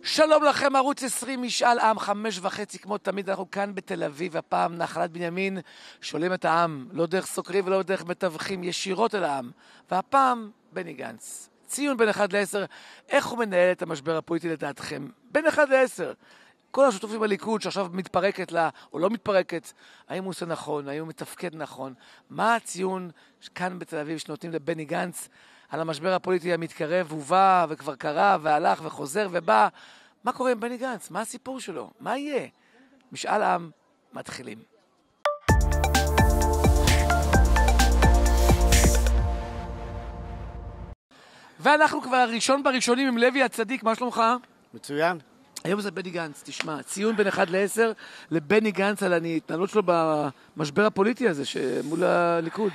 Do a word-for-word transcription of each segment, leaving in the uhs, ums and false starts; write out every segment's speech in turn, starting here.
שלום לכם, ערוץ עשרים, משאל עם, חמש וחצי, כמו תמיד, אנחנו כאן בתל אביב, הפעם נחלת בנימין, שואלים את העם, לא דרך סוקרים ולא דרך מתווכים, ישירות אל העם, והפעם בני גנץ. ציון בין אחד לעשר, איך הוא מנהל את המשבר הפוליטי לדעתכם? בין אחד לעשר. כל השותפים בליכוד שעכשיו מתפרקת לה, או לא מתפרקת, האם הוא עושה נכון, האם הוא מתפקד נכון? מה הציון כאן בתל אביב שנותנים לבני גנץ על המשבר הפוליטי המתקרב, הוא בא וכבר קרה והלך וחוזר ובא? מה קורה עם בני גנץ? מה הסיפור שלו? מה יהיה? משאל עם, מתחילים. ואנחנו כבר הראשון בראשונים עם לוי הצדיק, מה שלומך? מצוין. היום זה בני גנץ, תשמע, ציון בין אחד לעשר לבני גנץ על ההתנהלות שלו במשבר הפוליטי הזה מול הליכוד.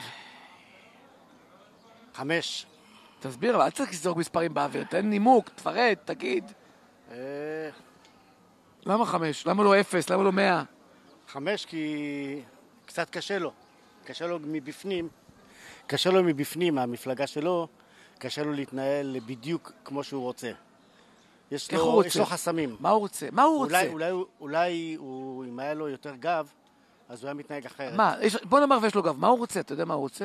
חמש. תסביר, אבל אל צריך לזרוק מספרים באוויר, תן נימוק, תפרט, תגיד. למה חמש? למה לא אפס? למה לא מאה? חמש כי קצת קשה לו. קשה לו מבפנים. קשה לו מבפנים, המפלגה שלו, קשה לו להתנהל בדיוק כמו שהוא רוצה. יש לו, רוצה? יש לו חסמים. מה הוא רוצה? מה הוא אולי, רוצה? אולי, אולי הוא, אם היה לו יותר גב, אז הוא היה מתנהג אחרת. מה? יש, בוא נאמר ויש לו גב. מה הוא רוצה? אתה יודע מה הוא רוצה?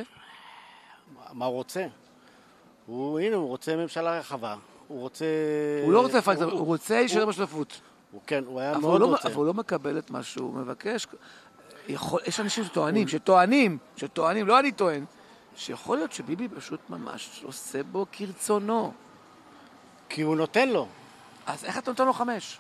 מה הוא רוצה? הוא, הנה, הוא רוצה ממשלה רחבה. הוא רוצה... הוא לא רוצה לפרק, הוא, הוא רוצה להישאר בשותפות. הוא כן, הוא היה מאוד מאוד לא, רוצה. אבל הוא לא מקבל את מה שהוא מבקש. יכול, יש אנשים שטוענים, שטוענים, שטוענים, לא אני טוען, שיכול להיות שביבי פשוט ממש עושה בו כרצונו. כי הוא נותן לו. אז איך אתה נותן לו חמש?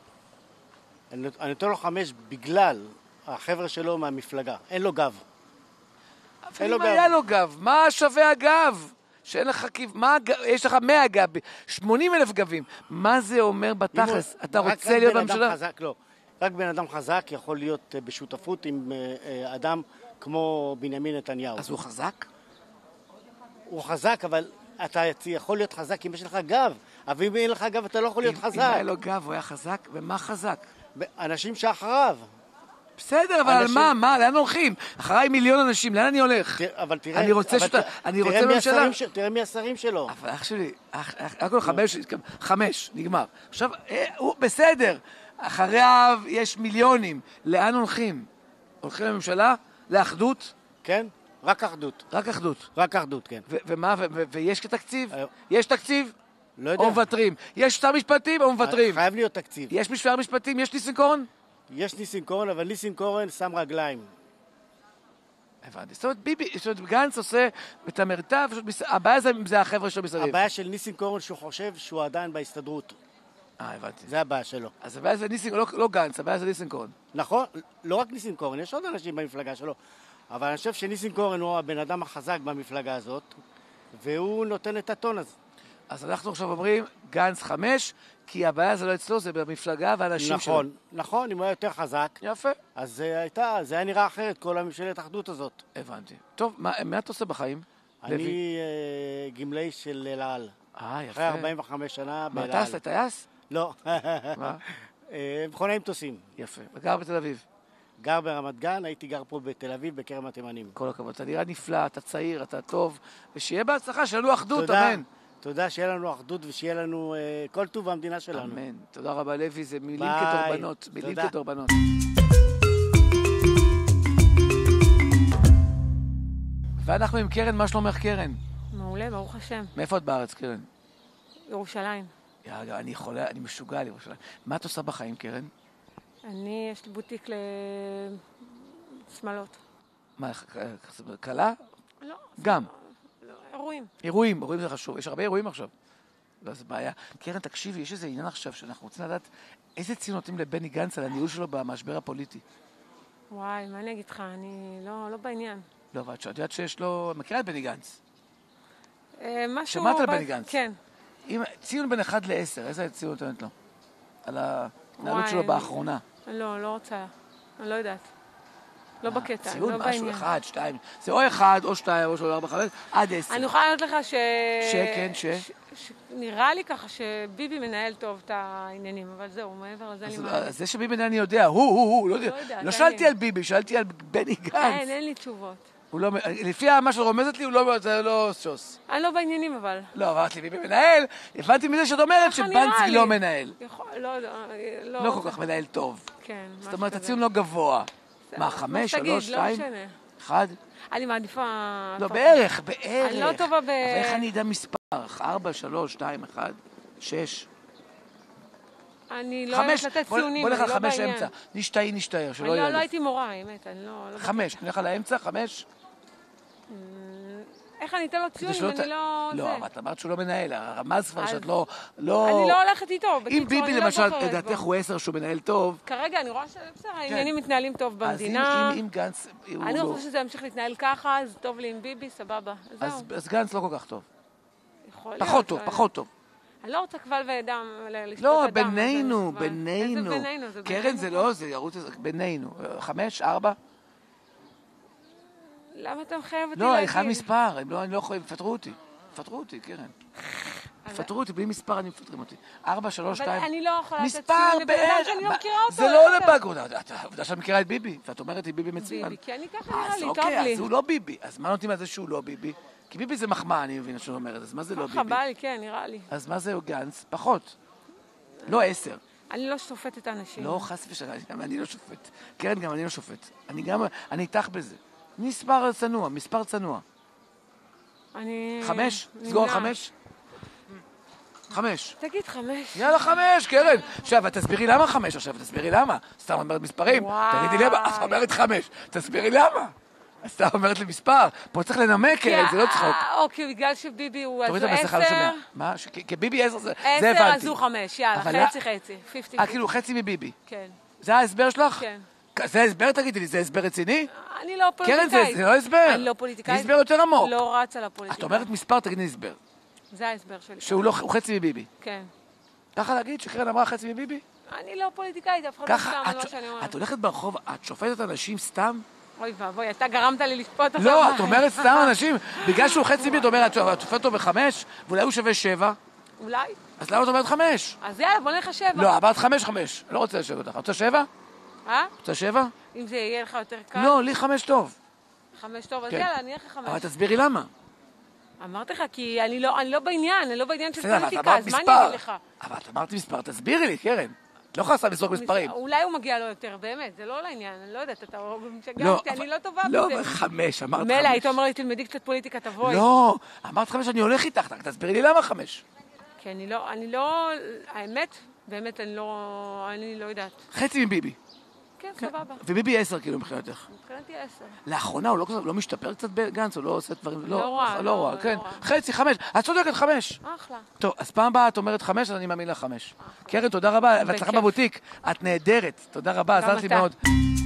אני נותן לו חמש בגלל החבר'ה שלו מהמפלגה. אין לו גב. אבל אם היה לו גב, מה שווה הגב? שאין לך כיב, מה, יש לך מאה גב, שמונים אלף גבים. מה זה אומר בתכלס? אתה רוצה להיות בממשלה? חזק, לא. רק בן אדם חזק יכול להיות בשותפות עם אדם כמו בנימין נתניהו. אז הוא חזק? הוא חזק, אבל אתה יכול להיות חזק אם יש לך גב. אבל אם אין לך גב, אתה לא יכול להיות חזק. אם היה לו גב, הוא היה חזק, ומה חזק? אנשים שאחריו. בסדר, אבל על מה? מה? לאן הולכים? אחריי מיליון אנשים, לאן אני הולך? אבל תראה... אני רוצה שאתה... אני רוצה ממשלה... תראה מי השרים שלו. אבל אח שלי, הכל חמש, חמש, נגמר. עכשיו, הוא בסדר. אחריו יש מיליונים. לאן הולכים? הולכים לממשלה? לאחדות? כן, רק אחדות. רק אחדות. רק אחדות, כן. ומה, ויש כתקציב? יש תקציב? לא יודע. או מבטרים. יש שר משפטים או מבטרים? חייב להיות תקציב. יש משפר משפטים? יש ניסנקורן? יש ניסנקורן, אבל ניסנקורן שם רגליים. הבנתי. זאת אומרת, ביבי, זאת אומרת, גנץ עושה את המרתף, הבעיה זה החבר'ה שלו מסביב. הבעיה של ניסנקורן שהוא חושב שהוא עדיין בהסתדרות. אה, הבנתי. זה הבעיה שלו. אז הבעיה זה ניסנקורן, לא, לא גנץ, הבעיה זה ניסנקורן. נכון, לא רק ניסנקורן, יש עוד אנשים במפלגה שלו. אבל אני חושב שניסנקורן הוא הבן אדם החזק במפלגה הזאת, והוא נותן את הטון הזה. אז אנחנו עכשיו אומרים, גנץ חמש, כי הבעיה זה לא אצלו, זה במפלגה והאנשים שלו. נכון, נכון, אם הוא היה יותר חזק, יפה. אז זה הייתה, זה היה נראה אחרת, כל הממשלת האחדות הזאת. הבנתי. טוב, מה, מה אתה עושה בחיים? אני אה, גמלאי של אל על. אה, יפה. אחרי ארבעים וחמש שנה באל על. מה, טס לטייס? לא. מה? מכונאי מטוסים. יפה. וגר בתל אביב? גר ברמת גן, הייתי גר פה בתל אביב, בכרם התימנים. כל הכבוד. אתה נראה נפלא, אתה צעיר, אתה טוב, ושיהיה בהצלחה, שיהיה לנו אחדות, תודה. אמן. תודה, שיהיה לנו אחדות ושיהיה לנו uh, כל טוב במדינה שלנו. אמן. תודה רבה, לוי, זה מילים ביי. כדורבנות. מילים תודה. כדורבנות. ואנחנו עם קרן, מה שלומך קרן? מעולה, ברוך השם. מאיפה את בארץ, קרן? ירושלים. יאללה, אני חולה, אני משוגע על ירושלים. מה את עושה בחיים, קרן? אני, יש לי בוטיק לשמלות. מה, קלה? לא. גם. לא, אירועים. אירועים, אירועים זה חשוב. יש הרבה אירועים עכשיו. לא, זה בעיה. קרן, תקשיבי, יש איזה עניין עכשיו שאנחנו רוצים לדעת איזה ציון נותנים לבני גנץ על הניהול שלו במשבר הפוליטי. וואי, מה אני אגיד לך? אני לא, לא בעניין. לא, ואת יודעת שיש לו... מכירה את בני גנץ? אה, משהו... שמעת על ב... בני גנץ? כן. אם... ציון בין אחד לעשר, איזה ציון נותנת לו? על ההתנהלות וואי, שלו אני... באחרונה. לא, לא רוצה. אני לא יודעת. לא בקטע, ציון לא משהו, בעניין. אחד, שתיים. זה או אחד, או שתיים, או שלוש, ארבע, חמש, עד עשר. אני יכולה לענות לך ש... שכן, ש... ש... ש... נראה לי ככה שביבי מנהל טוב את העניינים, אבל זהו, מעבר לזה אני מה... זה שביבי אני יודע, הוא, הוא, הוא, לא יודע. לא שאלתי על ביבי, שאלתי על בני גנץ. אין, אין לי תשובות. הוא לא, לפי מה שרומזת לי, הוא לא, זה לא שוס. אני לא בעניינים, אבל. לא, אמרת לי, ביבי מנהל, הבנתי מזה שאת אומרת שבנצי לא מנהל. יכול, לא, לא, לא. לא כל כך מנהל טוב. כן, זאת אומרת, הציון לא גבוה. מה, חמש, שלוש, שתיים? אחד? אני מעדיפה... לא, בערך, בערך. אני לא טובה ב... אבל איך אני אדע מספר? ארבע, שלוש, שתיים, אחד, שש. אני לא יודעת לתת ציונים, אני לא בעניין. בוא נלך על חמש אמצע. נשתהי, נשתהר, שלא יהיה... אני לא הייתי מורה, האמת, אני לא... חמש, נלך על האמצע, חמש. איך אני אתן לו ציונים, אני לא... לא, אבל את אמרת שהוא לא מנהל, הרמז כבר שאת לא... אני לא הולכת איתו, בקיצור, אם ביבי למשל, לדעתך הוא עשר שהוא מנהל טוב... כרגע אני רואה שהעניינים מתנהלים טוב במדינה. אז אם גנץ... אני חושבת שזה ימשיך להתנהל ככה, אז טוב לי עם ביבי, סבבה. אז גנץ לא כל כך טוב. יכול להיות. פחות טוב, פחות טוב. אני לא רוצה קבל ודם, לשפוט לא, אדם. בינינו, בינינו. איזה בינינו? זה קרן זה לא, זה ירוץ בינינו. חמש, ארבע? למה אתה מחייב אותי לא, להגיד? אחד מספר, הם לא, אני לא יכולים, פטרו אותי. פטרו אותי, קרן. פטרו אותי, בלי מספר אני מפטרים אותי. ארבע, שלוש, שתיים. אבל אני לא יכולה לתת מספר ציון לבן אדם שאני לא מכירה אותו. זה לא לבגרות. עובדה שאת מכירה את ביבי, ואת אומרת לי ביבי מצוין. ביבי, כי אני ככה נראה לי, טוב אז לי. אוקיי, אז הוא לא ביבי. אז מה נותנים על זה שהוא לא ביבי? כי ביבי זה מחמאה, אני מבינה שאת אומרת. אז מה זה לא ביבי? חבל לי, כן, נראה לי. אז מה זה גנץ? פחות. לא עשר. אני לא שופטת אנשים. לא, חס ושלום, גם אני לא שופט. קרן, גם אני לא שופט. אני גם, אני איתך בזה. מספר צנוע, מספר צנוע. אני... חמש? סגור חמש? חמש. תגיד חמש. יאללה חמש, קרן. עכשיו, תסבירי למה חמש עכשיו, תסבירי למה. סתם אומרת מספרים. תגידי למה, את אומרת חמש. תסבירי למה. אז סתם אומרת לי מספר. פה צריך לנמק, זה לא צחוק. אוקיי, בגלל שביבי הוא אז תוריד את המסכה, לא עשר. שומע. מה? כביבי עשר, זה הבנתי. עשר, אז הוא חמש, יאללה, חצי חצי. אה, כאילו חצי מביבי. כן. זה ההסבר שלך? כן. זה הסבר, תגידי לי, זה הסבר רציני? אני לא פוליטיקאית. קרן, זה לא הסבר. אני לא פוליטיקאית. זה הסבר יותר עמוק. לא רץ על הפוליטיקה. את אומרת מספר, תגידי הסבר. זה ההסבר שלי. שהוא לא, הוא חצי מביבי. כן. ככה להגיד שקרן אמרה חצי מביבי? אני לא פוליטיקאית, אף אחד לא סתם על מה שאני אומרת. את הולכת ברחוב, את שופטת אנשים סתם? אוי ואבוי, אתה גרמת לי לשפוט עכשיו. לא, את אומרת סתם אנשים, בגלל שהוא חצי מביבי, את אומרת, את שופטת אותו בחמש, ואולי הוא שווה שבע. אולי. אז למה את אומרת חמש? אז יאללה, בוא נלך שבע. לא, אמרת חמש, חמש. לא רוצה לשבת אותך. רוצה שבע? אה? רוצה שבע? אם זה יהיה לך יותר קל? לא, לי חמש טוב. חמש טוב, אז יאללה, אני אלך לחמש. אבל תסבירי למה. אמרתי לך, כי אני לא, אני לא בעניין, אני לא בעניין של בסדר, פוליטיקה, אז מה אני אגיד לך? אבל את אמרת מספר, תסבירי לי, קרן. לא יכולה סתם לזרוק מספרים. אולי הוא מגיע לו יותר, באמת, זה לא לעניין, אני לא יודעת, אתה משגע לא, אותי, אני לא טובה בזה. לא, חמש, אמרת חמש. מילא, היית אומר לי, תלמדי קצת פוליטיקה, תבואי. לא, אמרת חמש, אני הולך איתך, תסבירי לי למה חמש. כי אני לא, אני לא, האמת, באמת, אני לא, אני לא יודעת. חצי מביבי. כן, סבבה. וביבי עשר, כאילו, מבחינתך. מבחינתי עשר. לאחרונה הוא לא משתפר קצת בגנץ, הוא לא עושה דברים... לא רואה, לא רואה, כן. חצי, חמש. את צודקת, חמש. אחלה. טוב, אז פעם הבאה את אומרת חמש, אז אני מאמין לך חמש. קרן, תודה רבה, והצלחה בבוטיק. את נהדרת. תודה רבה, עזרת לי מאוד.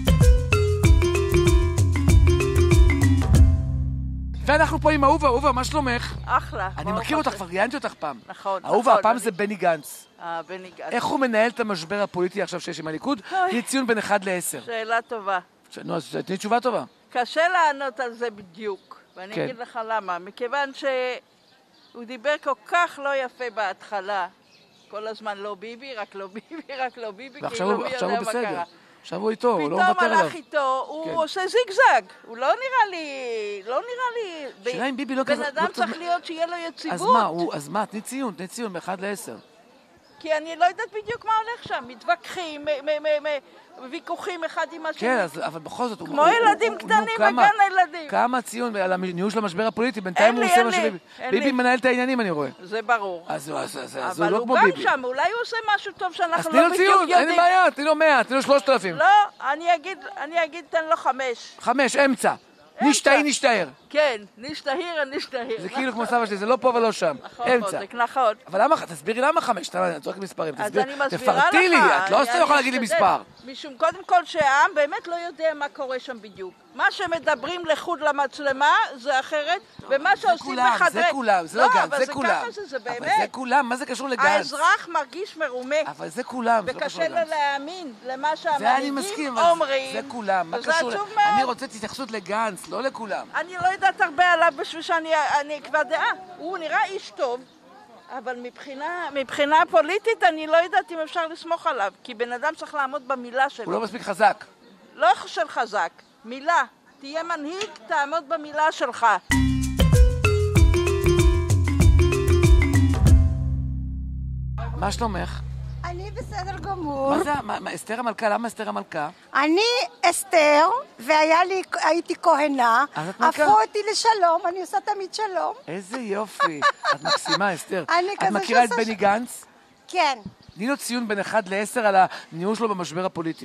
ואנחנו פה עם אהובה. אהובה, מה שלומך? אחלה. אני מכיר אותך, כבר ראיינתי אותך פעם. נכון. אהובה, הפעם זה בני גנץ. אה, בני גנץ. איך הוא מנהל את המשבר הפוליטי עכשיו שיש עם הליכוד? תני ציון בין אחד לעשר. שאלה טובה. נו, אז תני תשובה טובה. קשה לענות על זה בדיוק, ואני אגיד לך למה. מכיוון שהוא דיבר כל כך לא יפה בהתחלה, כל הזמן לא ביבי, רק לא ביבי, רק לא ביבי, כאילו מי יודע מה קרה. עכשיו הוא איתו, הוא לא מוותר עליו. פתאום הלך איתו, הוא עושה זיגזג. הוא לא נראה לי, לא נראה לי... שאלה אם ביבי לא כזה... בן אדם צריך להיות שיהיה לו יציבות. אז מה, אז מה, תני ציון, תני ציון מאחד לעשר. כי אני לא יודעת בדיוק מה הולך שם. מתווכחים, ויכוחים אחד עם השני. כן, אבל בכל זאת... כמו ילדים קטנים בגן הילדים. כמה ציון על הניהול של המשבר הפוליטי, בינתיים הוא עושה מה שביבי. ביבי מנהל את העניינים, אני רואה. זה ברור. אז הוא לא כמו ביבי. אבל הוא ביבי. גם שם, אולי הוא עושה משהו טוב שאנחנו לא לא בדיוק יודעים. אז תני לו ציון, אין לי בעיה, תני לו מאה, תני לו שלושת אלפים. לא, אני אגיד, תן לו חמש. חמש, אמצע. נשתהי, נשתהר. כן, נשתהיר, נשתהיר. זה כאילו כמו סבא שלי, זה לא פה ולא שם. אמצע. נכון. אבל למה, תסבירי למה חמש, אני צורך מספרים. אז אני מסבירה לך. תפרטי לי, את לא יכולה להגיד לי מספר. משום, קודם כל שהעם באמת לא יודע מה קורה שם בדיוק. מה שמדברים לחוד למצלמה זה אחרת, ומה שעושים בחדרי... זה כולם, זה לא גנץ, זה כולם. אבל זה ככה זה, זה באמת. אבל זה כולם, מה זה קשור לגנץ? האזרח מרגיש מרומה. אבל זה כולם, זה לא קשור לגנץ. וקשה לו להאמין למה זה אני שהמנהיגים מסכים, אומרים. זה כולם, מה קשור? אני רוצה התייחסות לגנץ, לא לכולם. אני לא יודעת הרבה עליו בשביל שאני אקבע דעה. הוא נראה איש טוב, אבל מבחינה, מבחינה פוליטית אני לא יודעת אם אפשר לסמוך עליו, כי בן אדם צריך לעמוד במילה שלו. הוא לא מספיק חזק. לא של חזק, מילה. תהיה מנהיג, תעמוד במילה שלך. מה שלומך? אני בסדר גמור. מה זה, מה, מה, אסתר המלכה? למה אסתר המלכה? אני אסתר, והייתי כהנה, אז את מלכה? הפכו אותי לשלום, אני עושה תמיד שלום. איזה יופי. את מקסימה, אסתר. אני את כזה מכירה את שעושה בני ש- גנץ? כן. תני לו ציון בין אחד לעשר על הניהול שלו במשבר הפוליטי.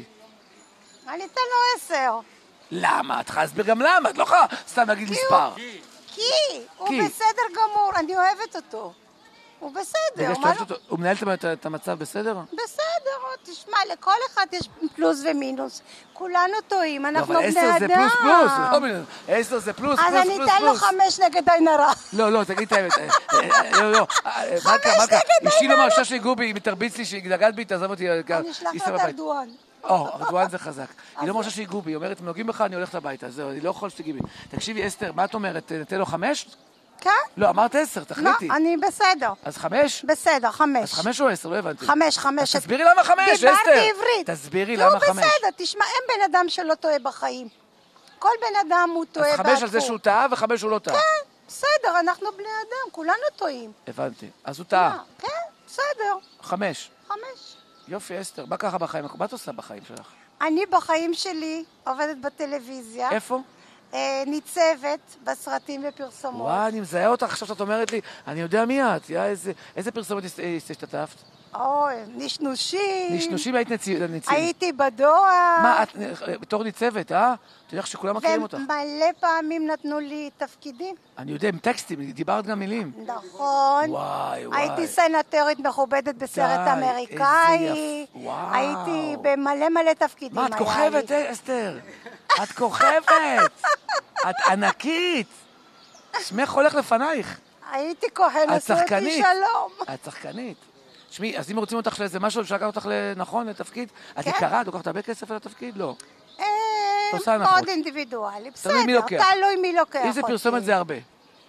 אני אתן לו עשר. למה? את יכולה להסביר גם למה, את לא יכולה סתם להגיד מספר. כי הוא כי. בסדר גמור, אני אוהבת אותו. הוא בסדר. בגלל שאת מה אוהבת לא- אותו, הוא מנהל את- את המצב בסדר? בסדר, תשמע, לכל אחד יש פלוס ומינוס. כולנו טועים, לא, אנחנו אבל בני עשר זה אדם. פלוס פלוס, לא מבין, עשר זה פלוס אז פלוס אני פלוס אתן לו פלוס. חמש נגד עין הרע. לא, לא, תגיד את האמת. אה, אה, לא, לא. אה, מלכה, מלכה, נגד אשתי לא מרשה שיגעו בי, אם היא תרביץ לי, שהיא נגעת בי, תעזוב אותי. אני אשלח ייסע לו את בבית. ארדואן. או, ארדואן זה חזק. היא לא מרשה שיגעו בי, היא אומרת, אם נוגעים בך, אני הולכת הביתה. זהו, אני לא יכול שתגיעי בי. תקשיבי, אסתר, מה את אומרת? ניתן לו חמש? כן? לא, אמרת עשר, תחליטי. לא, אני בסדר. אז חמש? בסדר, חמש. אז חמש או עשר? לא הבנתי. חמש, חמש. אז תסבירי למה חמש, אסתר. דיברתי עברית. תסבירי והוא למה חמש. בסדר, תשמע, אין בן אדם שלא טועה בחיים. כל בן אדם הוא טועה אז בעצמו. חמש על זה שהוא טעה וחמש הוא לא טעה. כן, בסדר, אנחנו בני אדם, כולנו טועים. הבנתי. אז הוא טעה. מה? כן, בסדר, חמש. חמש. יופי, אסתר. מה ככה בחיים? מה את עושה בחיים שלך? אני בחיים שלי עובדת בטלוויזיה. איפה? אה, ניצבת בסרטים ופרסומות. וואי, אני מזהה אותך עכשיו שאת אומרת לי, אני יודע מי את. יא, איזה- איזה פרסומת הס- אה, השתתפת? אוי, נשנושים. נשנושים היית נציב. הייתי בדואר. מה, את אה, בתור ניצבת, אה? אתה יודע שכולם מכירים אותך. ומלא פעמים נתנו לי תפקידים. אני יודע, עם טקסטים, דיברת גם מילים. נכון. וואי, וואי. הייתי סנטורית מכובדת בסרט די, אמריקאי. איזה יפ- וואו. הייתי במלא מלא תפקידים. מה, את היה כוכבת, לי. אה, אסתר? את כוכבת. את ענקית. שמך הולך לפנייך. הייתי כהן, את עשו אותי שחקנית. שלום. את שחקנית. תשמעי, אז אם רוצים אותך לאיזה משהו, אפשר לקחת אותך לנכון, לתפקיד? את כן. יקרה, את לוקחת הרבה כסף על התפקיד? לא. אה, עושה הנחות. מאוד אינדיבידואלי, בסדר. תלוי מי לוקח. תלוי מי לוקח אם זה אותי. פרסומת זה הרבה.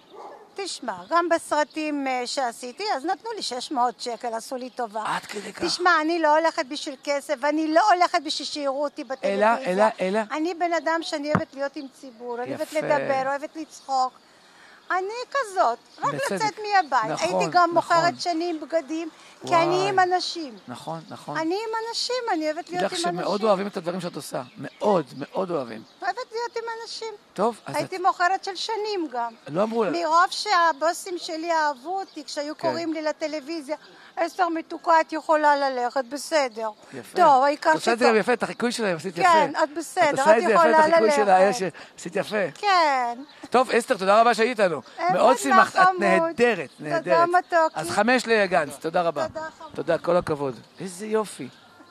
תשמע, גם בסרטים אה, שעשיתי, אז נתנו לי שש מאות שקל, עשו לי טובה. עד כדי כך. תשמע, אני לא הולכת בשביל כסף, ואני לא הולכת בשביל שיראו אותי בטלוויזיה. אלא, אלא, אלא? אני בן אדם שאני אוהבת להיות עם ציבור, אני אוהבת יפה. לדבר, אוהבת לצחוק. אני כזאת, רק בצדק. לצאת מהבית. נכון, הייתי גם נכון. מוכרת שנים בגדים, כי וואי. אני עם אנשים. נכון, נכון. אני עם אנשים, אני אוהבת תדעי להיות לך עם שמאוד אנשים. אוהבים את הדברים שאת עושה. מאוד, מאוד אוהבים. אוהבת להיות עם אנשים. טוב, אז את... הייתי מוכרת של שנים גם. לא אמרו לה. מרוב שהבוסים שלי אהבו אותי, כשהיו כן. קוראים לי לטלוויזיה, אסתר מתוקה, את יכולה ללכת, בסדר. יפה. טוב, העיקר את עושה את זה שטוב. גם יפה, את החיקוי שלהם עשית יפה. כן, את בסדר, את עושה את את זה יפה, את יכולה החיקוי שלה, ללכת. יש- עשית יפה. כן. טוב, אסתר, תודה רבה שהיית איתנו. אין מאוד לך שימחת, את חמוד. נהדרת, תודה, נהדרת. מתוקי. אז חמש לגנץ, תודה רבה. תודה, חמוד. תודה, כל הכבוד. איזה יופי.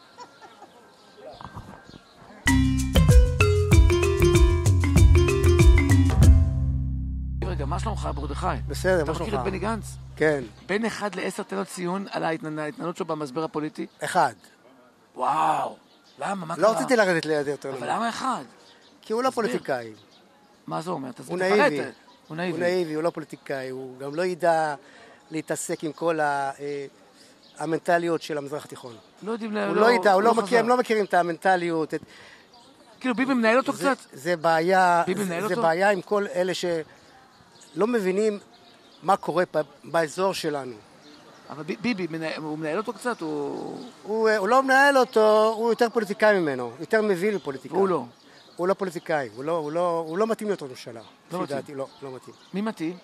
רגע, מה שלומך, מרדכי? בסדר, אתה מה מכיר שלומך? את בני גנץ? כן, בין אחד לעשר תן לו ציון על ההתנ- ההתנהלות שלו במשבר הפוליטי? אחד. וואו. למה? מה קרה? לא רציתי לרדת ליד יותר. אבל למה אחד? כי הוא לא תסביר. פוליטיקאי. מה זה אומר? תסביר, הוא תפרט. נאיבי. הוא הוא נאיבי. נאיבי, הוא לא פוליטיקאי, הוא גם לא ידע להתעסק עם כל ה- אה, המנטליות של המזרח התיכון. לא יודעים... הוא לא ידע, הוא לא מכיר- חזר. הם לא מכירים את המנטליות. את- כאילו ביבי מנהל אותו זה- קצת. זה בעיה, ביבי מנהל זה- זה אותו? בעיה עם כל אלה שלא מבינים מה קורה ב- באזור שלנו. אבל ב- ביבי, מנהל- הוא מנהל אותו קצת, הוא... הוא הוא לא מנהל אותו, הוא יותר פוליטיקאי ממנו, יותר מבין מפוליטיקאי. והוא לא. הוא לא פוליטיקאי, הוא לא, הוא לא, הוא לא מתאים להיות ראש ממשלה. לפי מתאים. דעתי, לא, לא מתאים. מי מתאים?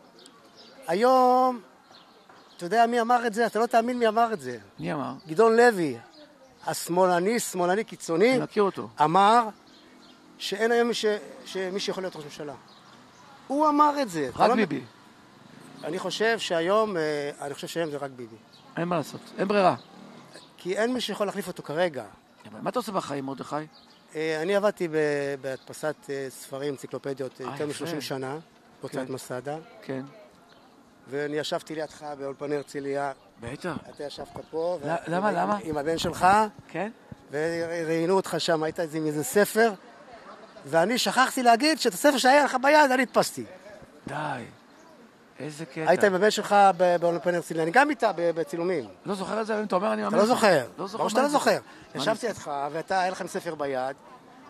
היום, אתה יודע מי אמר את זה? אתה לא תאמין מי אמר את זה. מי אמר? גדעון לוי, השמאלני, שמאלני קיצוני, אני מכיר אותו. אמר שאין היום מי ש- שמי שיכול להיות ראש ממשלה. הוא אמר את זה. אתה רק לא- ביבי. אני חושב שהיום, אה, אני חושב שהיום זה רק ביבי. אין מה לעשות. אין ברירה. כי אין מי שיכול להחליף אותו כרגע. אבל מה אתה עושה בחיים, מרדכי? אה, אני עבדתי ב- בהדפסת אה, ספרים, אנציקלופדיות, אה, יותר יפה. מ-שלושים שנה, בהוצאת כן. מסדה, כן. ואני ישבתי לידך באולפני הרצליה, בטח. אתה ישבת פה, ל- ו- למה, עם- למה? עם הבן שלך, כן? וראיינו אותך שם, היית עם איזה ספר, ואני שכחתי להגיד שאת הספר שהיה לך ביד, אני הדפסתי. די. איזה קטע. היית עם הבן שלך ב- באולפני הרצליה, אני גם איתה ב- בצילומים. לא זוכר את זה, אבל אם אתה אומר, אני מאמין אתה לא לך. זוכר. לא זוכר. ברור שאתה מה לא אני זוכר. מה ישבתי אני- איתך, ואתה, היה לכם ספר ביד,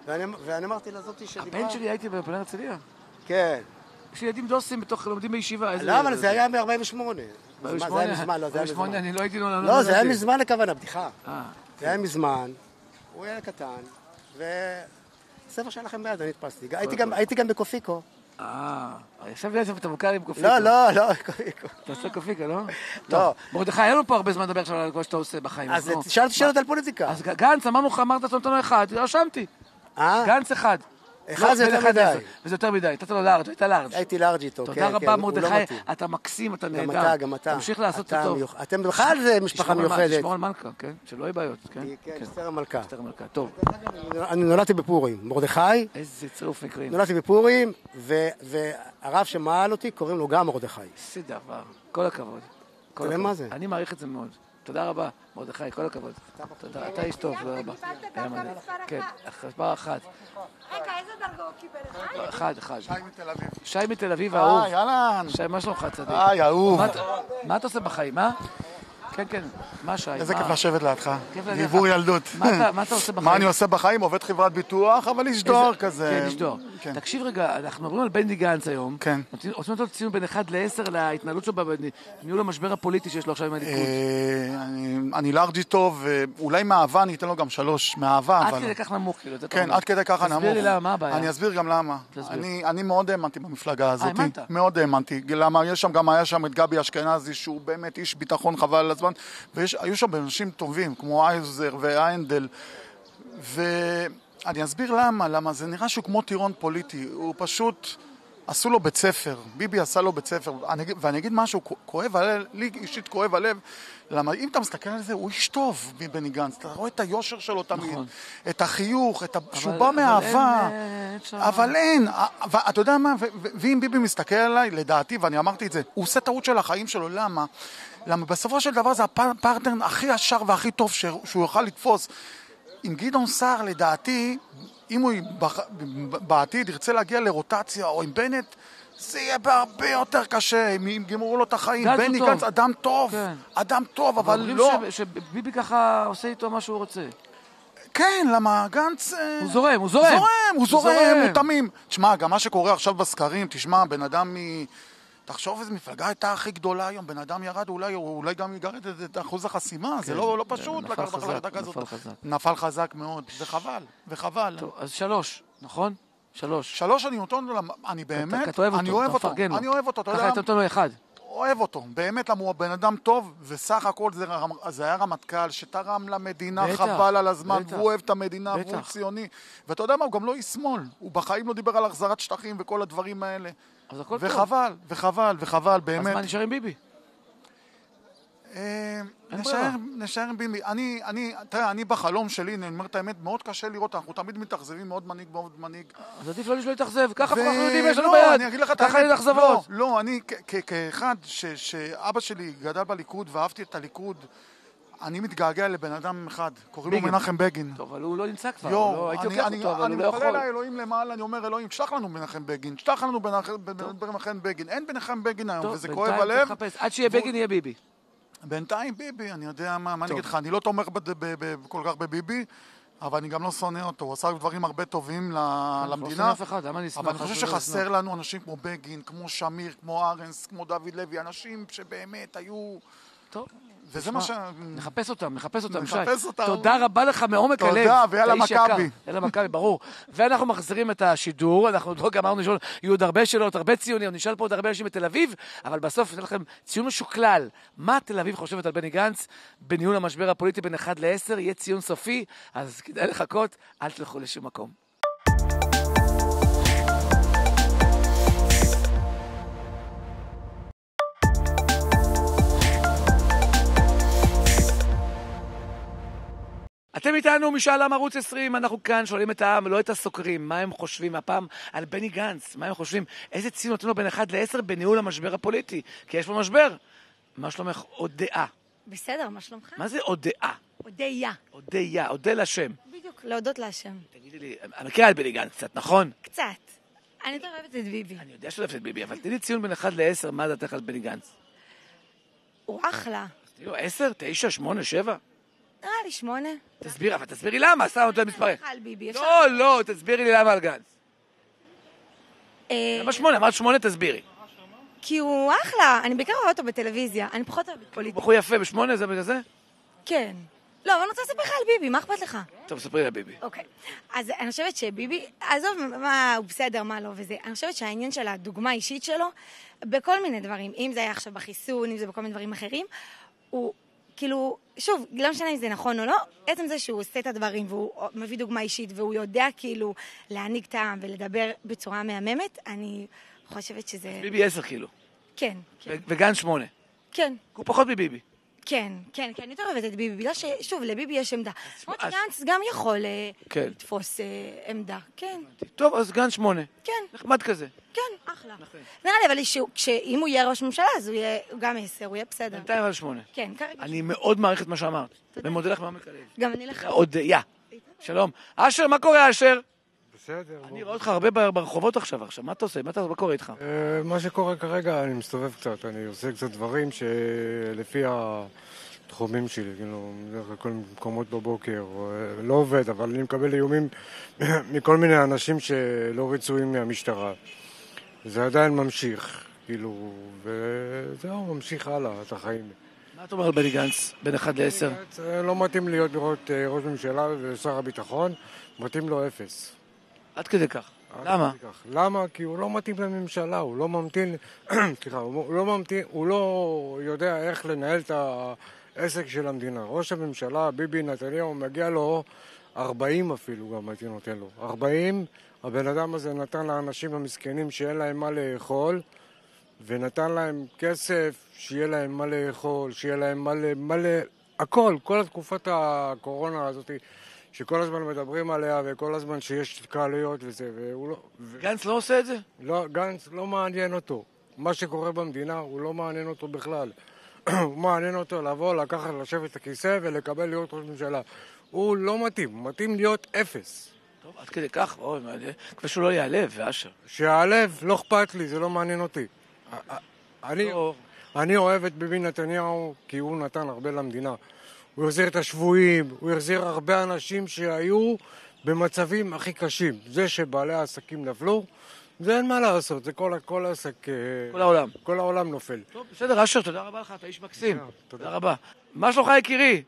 ואני אמרתי לזאתי שדיברה... הבן שלי הייתי בפנר הרצליה. כן. יש לי ילדים דוסים בתוך לומדים בישיבה. לא, אבל זה היה מ-ארבעים ושמונה. זה היה מזמן, לא, זה היה מזמן. אני לא הייתי... לא, זה היה מזמן הכוונה, בדיחה. זה היה מזמן, הוא היה קטן, וספר שהיה לכם ביד, אני התפסתי. הייתי גם בקופיקו. אה, עכשיו יש אתה מוכר עם קופיקו. לא, לא, לא, קופיקו. אתה עושה קופיקו, לא? לא. מרדכי, היה לנו פה הרבה זמן לדבר עכשיו על מה שאתה עושה בחיים. אז שאלתי שאלות על פוליטיקה. אז גנץ, אמרנו לך, אמרת נתנו אחד, רשמתי. גנץ אחד. אחד זה יותר מדי. וזה יותר מדי, נתת לו לארג', היית לארג'. הייתי לארג' איתו, כן, כן. תודה רבה מרדכי, אתה מקסים, אתה נהדר. גם אתה, גם אתה. תמשיך לעשות את זה טוב. אתם בכלל זה משפחה מיוחדת. תשמור על מלכה, כן? שלא יהיה בעיות, כן? כן, אסתר המלכה. אסתר המלכה, טוב. אני נולדתי בפורים, מרדכי. איזה צירוף מקרים. נולדתי בפורים, והרב שמעל אותי קוראים לו גם מרדכי. איזה דבר, כל הכבוד. תראה מה זה. אני מעריך את זה מאוד. תודה רבה, מרדכי, כל הכבוד. תודה, אתה איש טוב, תודה רבה. כן, מספר אחת. רגע, איזה דרגה הוא קיבל? אחד, אחד. שי מתל אביב. שי מתל אביב, האהוב. היי, אהלן. שי, מה שלומך, צדיק? היי, אהוב. מה אתה עושה בחיים, מה? כן, כן. מה, שי? איזה כיף לשבת לידך. כיף לידך. דיבור ילדות. מה אתה עושה בחיים? מה אני עושה בחיים? עובד חברת ביטוח, אבל איש דואר כזה. כן, איש דואר. תקשיב רגע, אנחנו מדברים על בני גנץ היום. כן. רוצים לתת ציון בין אחד לעשר להתנהלות שלו בניהול המשבר הפוליטי שיש לו עכשיו עם הליכוד. אני לארג' איתו, ואולי מאהבה אני אתן לו גם שלוש. מאהבה, אבל... עד כדי כך נמוך, כאילו. כן, עד כדי ככה נמוך. תסביר לי למה, מה הבעיה? אני אסביר גם למה. אני מאוד האמנתי במפלגה הזאת. האמנת? מאוד האמנתי. למה, יש שם גם היה שם את גבי אשכנזי, שהוא באמת איש ביטחון חבל על הזמן, והיו שם אנשים טובים, כמו אייזר ואיינדל, ואני אסביר למה, למה זה נראה שהוא כמו טירון פוליטי, הוא פשוט, עשו לו בית ספר, ביבי עשה לו בית ספר, ואני אגיד משהו, כואב הלב, לי אישית כואב הלב, למה אם אתה מסתכל על זה, הוא איש טוב, בני גנץ, אתה רואה את היושר שלו תמיד, את החיוך, שהוא בא מאהבה, אבל אין, ואתה יודע מה, ואם ביבי מסתכל עליי, לדעתי, ואני אמרתי את זה, הוא עושה טעות של החיים שלו, למה? למה בסופו של דבר זה הפרטנר הכי ישר והכי טוב שהוא יוכל לתפוס. עם גדעון סער, לדעתי, אם הוא בעתיד ירצה להגיע לרוטציה, או עם בנט, זה יהיה בהרבה יותר קשה, אם יגמרו לו את החיים. בני גנץ אדם טוב, אדם טוב, אבל לא... אומרים שביבי ככה עושה איתו מה שהוא רוצה. כן, למה גנץ... הוא זורם, הוא זורם. זורם, הוא זורם, הוא תמים. תשמע, גם מה שקורה עכשיו בסקרים, תשמע, בן אדם מ... תחשוב איזו מפלגה הייתה הכי גדולה היום, בן אדם ירד, אולי, אולי גם יגרד את אחוז החסימה, זה לא, לא פשוט לקחת החלטה כזאת. נפל חזק. נפל חזק מאוד, זה חבל, וחבל. טוב, אז שלוש, נכון? שלוש. שלוש אני נותן לו, אני באמת, אתה אוהב אותו, אני אוהב אותו, אני אוהב אותו, אתה יודע. ככה אתה נותן לו אחד. אוהב אותו, באמת, למה הוא בן אדם טוב, וסך הכל זה, זה היה רמטכ"ל שתרם למדינה, בטח, חבל על הזמן, בטח, והוא אוהב את המדינה, בטח. והוא ציוני. ואתה יודע מה, הוא גם לא איש שמאל, הוא בחיים לא דיבר על החזרת שטחים וכל הדברים האלה. וחבל, וחבל, וחבל, באמת. אז מה נשאר עם ביבי? נשאר עם ביבי. אני, אני, תראה, אני בחלום שלי, אני אומר את האמת, מאוד קשה לראות, אנחנו תמיד מתאכזבים, מאוד מנהיג, מאוד מנהיג. אז עדיף לא לשלו להתאכזב, ככה אנחנו יודעים, יש לנו ביד. ככה אין אכזבות. לא, אני כאחד שאבא שלי גדל בליכוד ואהבתי את הליכוד, אני מתגעגע לבן אדם אחד, קוראים לו מנחם בגין. טוב, אבל הוא לא נמצא כבר, הייתי לוקח אותו, אבל הוא לא יכול. אני מתפלל לאלוהים למעלה, אני אומר, אלוהים, שלח לנו מנחם בגין, שלח לנו מנחם בגין, אין מנחם בגין היום, וזה כואב הלב. עד שיהיה בגין יהיה ביבי. בינתיים ביבי, אני יודע מה, מה אני אגיד לך, אני לא תומך כל כך בביבי, אבל אני גם לא שונא אותו, הוא עשה דברים הרבה טובים למדינה, אבל אני חושב שחסר לנו אנשים כמו בגין, כמו שמיר, כמו ארנס, כמו דוד לוי, אנשים שבאמת היו... טוב. וזה מה ש... נחפש אותם, נחפש אותם, שי. נחפש אותם. תודה רבה לך מעומק הלב. תודה, ויאללה מכבי. יאללה מכבי, ברור. ואנחנו מחזירים את השידור, אנחנו עוד לא גמרנו לשאול, יהיו עוד הרבה שאלות, הרבה ציונים, נשאל פה עוד הרבה אנשים בתל אביב, אבל בסוף ניתן לכם ציון משוקלל. מה תל אביב חושבת על בני גנץ בניהול המשבר הפוליטי בין אחד לעשר, יהיה ציון סופי, אז כדאי לחכות, אל תלכו לשום מקום. אתם איתנו משאל עם ערוץ עשרים, אנחנו כאן שואלים את העם, לא את הסוקרים, מה הם חושבים הפעם על בני גנץ, מה הם חושבים, איזה ציון נותן לו בין אחד לעשר בניהול המשבר הפוליטי, כי יש פה משבר. מה שלומך? הודעה. בסדר, מה שלומך? מה זה הודעה? הודיה. הודיה, הודה לשם. בדיוק, להודות להשם. תגידי לי, אני מכירה את בני גנץ קצת, נכון? קצת. אני יותר אוהבת את ביבי. אני יודע שאתה אוהבת את ביבי, אבל תני לי ציון בין אחד לעשר, מה דעתך על בני גנץ? הוא אחלה. תראו, עשר, תשע, שמונה, שבע? נראה לי שמונה. תסביר, אבל תסבירי למה, סתם נותן מספרים. על ביבי, אפשר? לא, לא, תסבירי לי למה על גנץ. אה, למה שמונה? אמרת שמונה, תסבירי. כי הוא אחלה, אני בעיקר רואה אותו בטלוויזיה, אני פחות אוהבת פוליטיקה. בחור יפה בשמונה, זה בגלל זה? כן. לא, אבל אני רוצה לספר לך על ביבי, מה אכפת לך? טוב, ספרי לה ביבי. אוקיי. אז אני חושבת שביבי, עזוב מה הוא בסדר, מה לא וזה, אני חושבת שהעניין של הדוגמה האישית שלו, בכל מיני דברים, אם זה היה עכשיו בחיסון, אם זה בכל מיני דברים אחרים, הוא כאילו, שוב, לא משנה אם זה נכון או לא, עצם זה שהוא עושה את הדברים והוא מביא דוגמה אישית והוא יודע כאילו להעניק טעם ולדבר בצורה מהממת, אני חושבת שזה... ביבי עשר כאילו. כן, כן. וגנץ שמונה. כן. הוא פחות מביבי. כן, כן, כן, אני יותר אוהבת את ביבי, בגלל ששוב, לביבי יש עמדה. למרות אז- שגנץ גם יכול אה, כן. לתפוס אה, עמדה, כן, טוב, אז גנץ שמונה. כן, נחמד כזה. כן, אחלה. נראה לי, אבל שהוא- כשאם הוא יהיה ראש ממשלה, אז הוא יהיה הוא גם עשר, הוא יהיה בסדר. בינתיים על שמונה. כן, כרגע. אני מאוד מעריך את מה שאמרת. ומודה לך מעומק הלב. גם אני לך. עוד יא. שלום. אשר, מה קורה, אשר? בסדר. אני רואה אותך הרבה בר- ברחובות עכשיו. עכשיו, מה אתה עושה? מה אתה- מה קורה איתך? אה, מה שקורה כרגע, אני מסתובב קצת, אני עושה קצת דברים שלפי התחומים שלי, כאילו, בדרך כלל כל מקומות בבוקר, אה, לא עובד, אבל אני מקבל איומים מכל מיני אנשים שלא רצויים מהמשטרה. זה עדיין ממשיך, כאילו, וזהו, ממשיך הלאה, את החיים. מה אתה אומר על בני גנץ? בין אחד לעשר? אה, לא מתאים להיות לראות אה, ראש ממשלה ושר הביטחון, מתאים לו אפס. עד כדי כך. למה? כך. למה? כי הוא לא מתאים לממשלה, הוא לא ממתין, סליחה, הוא לא ממתין, הוא לא יודע איך לנהל את העסק של המדינה. ראש הממשלה, ביבי נתניהו, מגיע לו ארבעים אפילו, גם הייתי נותן לו. ארבעים, הבן אדם הזה נתן לאנשים המסכנים שאין להם מה לאכול, ונתן להם כסף, שיהיה להם מה לאכול, שיהיה להם מה ל... מה ל... הכל, כל התקופת הקורונה הזאת, שכל הזמן מדברים עליה, וכל הזמן שיש התקהלויות וזה, והוא לא... ו... גנץ לא עושה את זה? לא, גנץ לא מעניין אותו. מה שקורה במדינה, הוא לא מעניין אותו בכלל. הוא מעניין אותו לבוא, לקחת, לשבת את הכיסא ולקבל להיות ראש ממשלה. הוא לא מתאים, הוא מתאים להיות אפס. טוב, עד כדי כך, אוי, כבר שהוא לא יעלב, ואשר. שהלב, לא אכפת לי, זה לא מעניין אותי. אני, לא. אני אוהב את ביבי נתניהו כי הוא נתן הרבה למדינה. הוא החזיר את השבויים, הוא החזיר הרבה אנשים שהיו במצבים הכי קשים. זה שבעלי העסקים נפלו, זה אין מה לעשות, זה כל, כל העסק... כל העולם. כל העולם נופל. טוב, בסדר, אשר, תודה רבה לך, אתה איש מקסים. תודה רבה. מה שלומך, יקירי?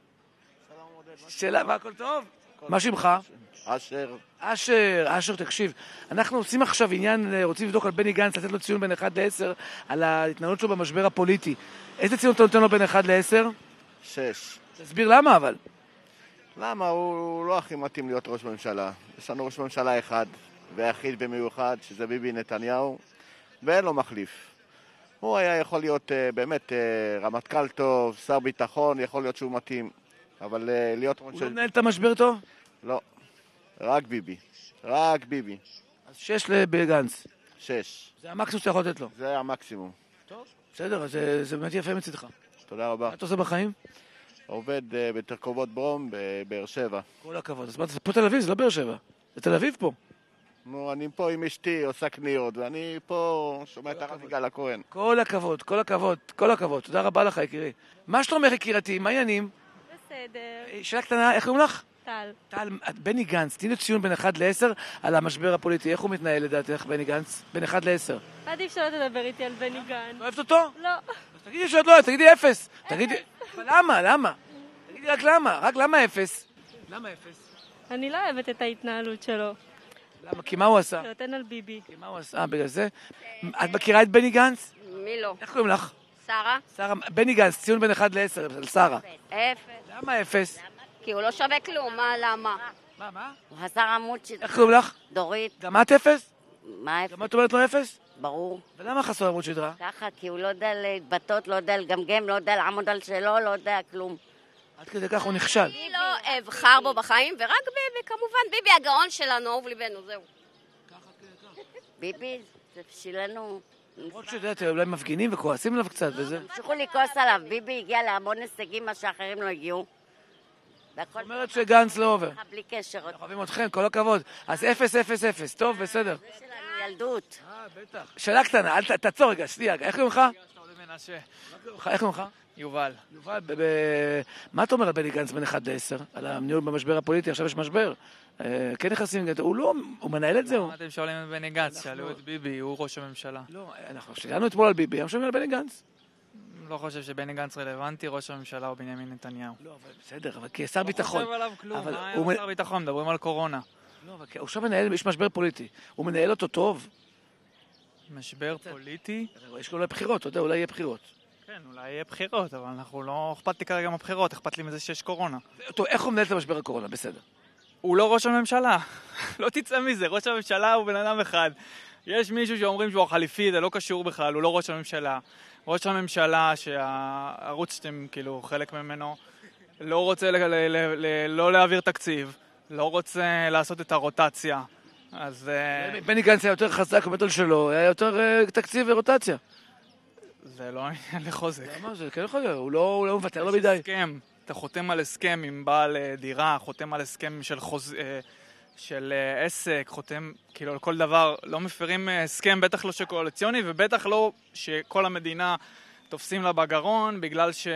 שאלה, מה, הכל טוב? מה שמך? אשר. אשר, אשר, תקשיב. אנחנו עושים עכשיו עניין, רוצים לבדוק על בני גנץ, לתת לו ציון בין אחד לעשר, על ההתנהלות שלו במשבר הפוליטי. איזה ציון אתה נותן לו בין אחד לעשר? שש. תסביר למה, אבל. למה? הוא לא הכי מתאים להיות ראש ממשלה. יש לנו ראש ממשלה אחד, והיחיד במיוחד, שזה ביבי נתניהו, ואין לו מחליף. הוא היה יכול להיות uh, באמת uh, רמטכ"ל טוב, שר ביטחון, יכול להיות שהוא מתאים. אבל uh, להיות... הוא לא מנהל את המשבר טוב? לא. רק ביבי. רק ביבי. אז שש לבגנץ. שש. זה המקסימום שאתה יכול לתת לו. זה המקסימום. טוב. בסדר, זה, זה באמת יפה מצדך. תודה רבה. מה אתה עושה בחיים? עובד uh, בתרכובות ברום בבאר שבע. כל הכבוד. אז מה, זה פה תל אביב, זה לא באר שבע. זה תל אביב פה. נו, אני פה עם אשתי, עושה קניות, ואני פה שומע את הרב יגאל הכהן. כל הכבוד, כל הכבוד, כל הכבוד. תודה רבה לך, יקירי. מה שלומך, יקירתי? מה העניינים? בסדר. שאלה קטנה, איך קוראים לך? טל. טל, בני גנץ, תני לי ציון בין אחד לעשר על המשבר הפוליטי. איך הוא מתנהל לדעתך, בני גנץ? בין אחד לעשר. עדיף שלא תדבר איתי על בני גנץ. לא אוהבת אותו? לא. אז תגידי שאת לא אוהבת, תגידי אפס. תגידי... אבל למה? למה? תגידי רק למה. רק למה אפס? למה אפס? אני לא אוהבת את ההתנהלות שלו. למה? כי מה הוא עשה? שנותן על ביבי. כי מה הוא עשה? בגלל זה? את מכירה את בני גנץ? מי לא? איך קוראים לך? שרה? שרה, בני גנץ, ציון בין אחד לעשר, על שרה. אפס. למה אפס? כי הוא לא שווה כלום, מה, למה? מה, מה? הוא חסר עמוד של... איך קוראים לך? דורית. גם את אפס? מה אפס? גם את אומרת לו אפס? ברור. ולמה חסר עמוד שדרה? ככה, כי הוא לא יודע להתבטאות, לא יודע לגמגם, לא יודע לעמוד על שלו, לא יודע כלום. עד כדי כך הוא נכשל. אני לא אבחר בו בחיים, ורק ביבי, כמובן, ביבי הגאון שלנו, אהוב ליבנו, זהו. ביבי, זה בשבילנו... למרות שיודעת, אולי מפגינים וכועסים עליו קצת וזה. המשיכו לכעוס עליו, ביבי הגיע להמון הישגים, מה שאחרים לא הגיעו. זאת אומרת שגנץ לא עובר. בלי קשר. אנחנו אוהבים אתכם, כל הכבוד. אז אפס, אפס, אפס. טוב, בסדר. זה שלנו ילדות. אה, בטח. שאלה קטנה, אל ת- תעצור רגע, שנייה, איך קוראים לך? מנשה. איך קוראים לך? יובל. יובל, מה אתה אומר על בני גנץ בין אחד לעשר? על הניהול במשבר הפוליטי, עכשיו יש משבר. כן נכנסים, הוא לא, הוא מנהל את זה. מה אתם שואלים את בני גנץ? שאלו את ביבי, הוא ראש הממשלה. לא, אנחנו שאלנו אתמול על ביבי, אנחנו שואלים על בני גנץ. לא חושב שבני גנץ רלוונטי, ראש הממשלה הוא בנימין נתניהו. לא, אבל בסדר, אבל כשר ביטחון. לא חושב עליו כלום, מה היה שר ביטחון? מדברים על קורונה. לא, אבל הוא עכשיו מנהל, יש משבר פוליטי. הוא מנהל אותו טוב. משבר פוליטי? יש לו אולי בחירות, אתה יודע, אולי יהיה בחירות. כן, אולי יהיה בחירות, אבל אנחנו לא אכפת לי כרגע מהבחירות, אכפת לי מזה שיש קורונה. טוב, איך הוא מנהל את המשבר הקורונה? בסדר. הוא לא ראש הממשלה. לא תצא מזה, ראש הממשלה הוא בן אדם אחד. יש מישהו שאומרים שהוא החליפי, זה לא קשור בכלל, הוא לא ראש הממשלה. ראש הממשלה, שהערוץ שאתם כאילו חלק ממנו, לא רוצה ל- ל- ל- ל- לא להעביר תקציב, לא רוצה לעשות את הרוטציה. אז... בני גנץ היה יותר חזק במטל שלו, היה יותר תקציב ורוטציה. זה לא עניין לחוזק. למה? זה כן יכול להיות, הוא לא מוותר לו מדי. הסכם, אתה חותם על הסכם עם בעל דירה, חותם על הסכם של חוז... של עסק, חותם כאילו על כל דבר, לא מפרים הסכם, בטח לא שקואליציוני, ובטח לא שכל המדינה תופסים לה בגרון, בגלל ש...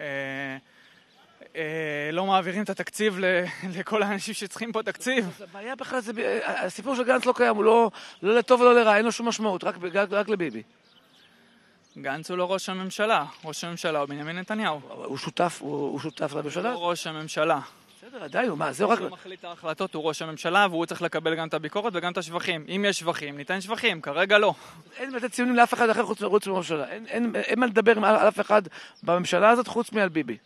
לא מעבירים את התקציב לכל האנשים שצריכים פה תקציב. הבעיה בכלל זה, הסיפור של גנץ לא קיים, הוא לא לטוב ולא לרע, אין לו שום משמעות, רק לביבי. גנץ הוא לא ראש הממשלה, ראש הממשלה הוא בנימין נתניהו. הוא שותף, הוא שותף לממשלה? הוא ראש הממשלה. בסדר, עדיין, מה, זהו רק... הוא מחליט את ההחלטות, הוא ראש הממשלה, והוא צריך לקבל גם את הביקורת וגם את השבחים. אם יש שבחים, ניתן שבחים, כרגע לא. אין לתת ציונים לאף אחד אחר חוץ מהממשלה. אין מה לדבר על אף אחד בממשלה הזאת חוץ מעל ביבי.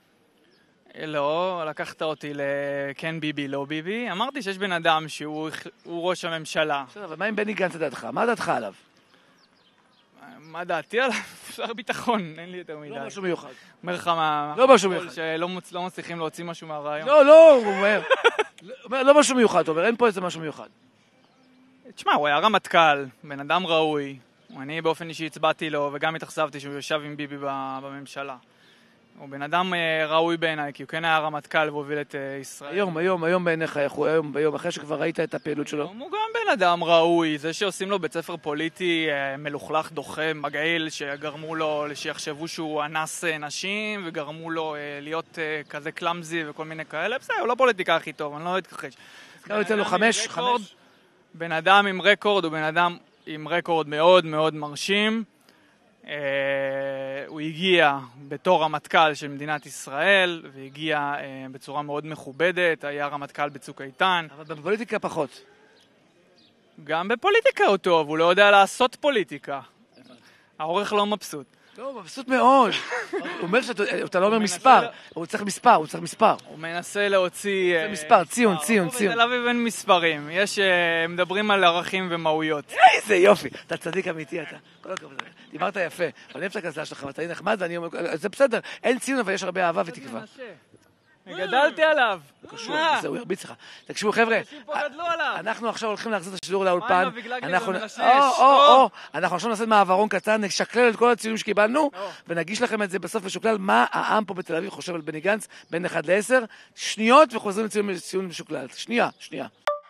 לא, לקחת אותי לכן ביבי, לא ביבי. אמרתי שיש בן אדם שהוא ראש הממשלה. בסדר, אבל מה עם בני גנץ לדעתך? מה דעתך עליו? מה דעתי עליו? שר ביטחון, אין לי יותר מדי. לא משהו מיוחד. אומר לך מה... לא משהו מיוחד. שלא מצליחים להוציא משהו מהרעיון. לא, לא, הוא אומר. לא משהו מיוחד, הוא אומר, אין פה איזה משהו מיוחד. תשמע, הוא היה רמטכ"ל, בן אדם ראוי. אני באופן אישי הצבעתי לו, וגם התאכזבתי שהוא יושב עם ביבי בממשלה. הוא בן אדם ראוי בעיניי, כי הוא כן היה רמטכ"ל והוביל את ישראל. היום, היום, היום בעיניך, היום, ביום, אחרי שכבר ראית את הפעילות שלו. הוא גם בן אדם ראוי, זה שעושים לו בית ספר פוליטי מלוכלך, דוחה, מגעיל, שגרמו לו, שיחשבו שהוא אנס נשים, וגרמו לו להיות כזה קלאמזי וכל מיני כאלה. בסדר, הוא לא פוליטיקה הכי טוב, אני לא אתכחש. כמה יוצא לו חמש, חמש? בן אדם עם רקורד, הוא בן אדם עם רקורד מאוד מאוד מרשים. Uh, הוא הגיע בתור רמטכ"ל של מדינת ישראל, והגיע uh, בצורה מאוד מכובדת, היה רמטכ"ל בצוק איתן. אבל בפוליטיקה פחות. גם בפוליטיקה הוא טוב, הוא לא יודע לעשות פוליטיקה. העורך לא מבסוט. לא, מבסוט מאוד. הוא אומר שאתה לא אומר מספר, הוא צריך מספר, הוא צריך מספר. הוא מנסה להוציא... זה מספר, ציון, ציון, ציון. בתל אביב אין מספרים, יש, מדברים על ערכים ומהויות. איזה יופי, אתה צדיק אמיתי אתה. כל הכבוד, דיברת יפה, אבל איפה את הכזלה שלך, אתה נחמד ואני אומר, זה בסדר, אין ציון אבל יש הרבה אהבה ותקווה. גדלתי עליו. קשור, הוא ירביץ לך. תקשיבו חבר'ה, אנחנו עכשיו הולכים להחזיר את השידור לאולפן. אנחנו עכשיו נעשה מעברון קטן, נשקלל את כל הציונים שקיבלנו, ונגיש לכם את זה בסוף משוקלל, מה העם פה בתל אביב חושב על בני גנץ, בין אחד לעשר, שניות וחוזרים לציון משוקלל. שנייה, שנייה.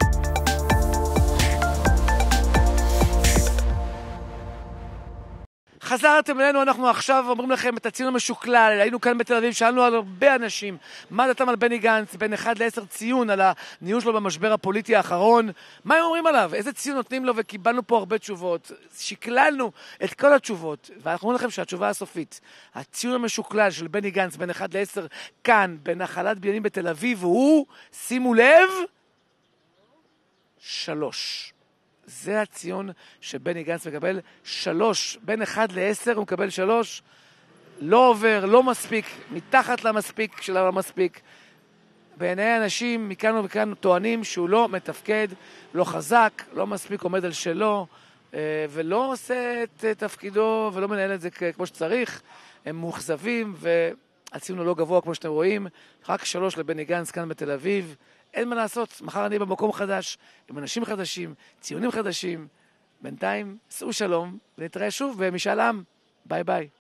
חזרתם אלינו, אנחנו עכשיו אומרים לכם את הציון המשוקלל, היינו כאן בתל אביב, שאלנו על הרבה אנשים, מה דעתם על בני גנץ, בין אחד לעשר ציון על הניהול שלו במשבר הפוליטי האחרון, מה הם אומרים עליו, איזה ציון נותנים לו, וקיבלנו פה הרבה תשובות, שקללנו את כל התשובות, ואנחנו אומרים לכם שהתשובה הסופית, הציון המשוקלל של בני גנץ, בין אחד לעשר, כאן, בנחלת בניינים בתל אביב, הוא, שימו לב, שלוש. זה הציון שבני גנץ מקבל, שלוש, בין אחד לעשר הוא מקבל שלוש, לא עובר, לא מספיק, מתחת למספיק של המספיק. בעיני אנשים מכאן וכאן טוענים שהוא לא מתפקד, לא חזק, לא מספיק עומד על שלו, ולא עושה את תפקידו ולא מנהל את זה כמו שצריך. הם מוחזבים והציון הוא לא גבוה כמו שאתם רואים, רק שלוש לבני גנץ כאן בתל אביב. אין מה לעשות, מחר אני במקום חדש, עם אנשים חדשים, ציונים חדשים. בינתיים, שאו שלום, ונתראה שוב במשאל עם. ביי ביי.